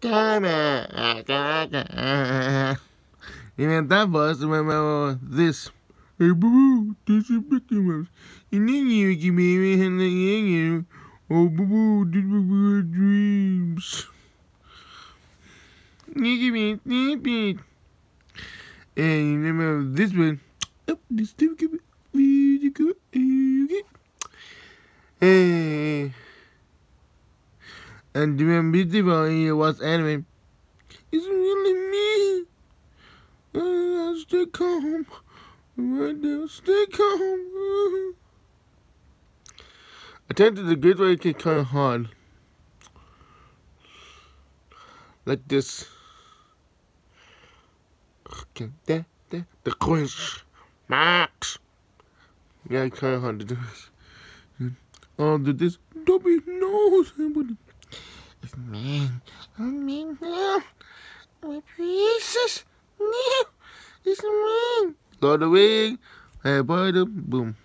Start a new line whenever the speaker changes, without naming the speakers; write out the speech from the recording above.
Even that was remember this. Hey, boo, this is Mickey Mouse. And then you give me and oh, boo, this was dreams. You give me a and remember this one. Oh, this still give me good. Hey. And remember this one was anime. It's really me. Stay calm. Right now, stay calm. Attempted the great way get kind of hard. Like this. Okay, the clinch. Max. Yeah, kind of hard to do this. Oh, did this? Dobby knows. It's man. Oh, man, no. My precious. No. It's me. Lord of the Wing. Hey, boy, boom.